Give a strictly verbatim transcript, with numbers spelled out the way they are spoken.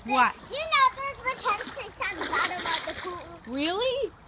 What? You know there's pretend sticks on the bottom of the pool. Really?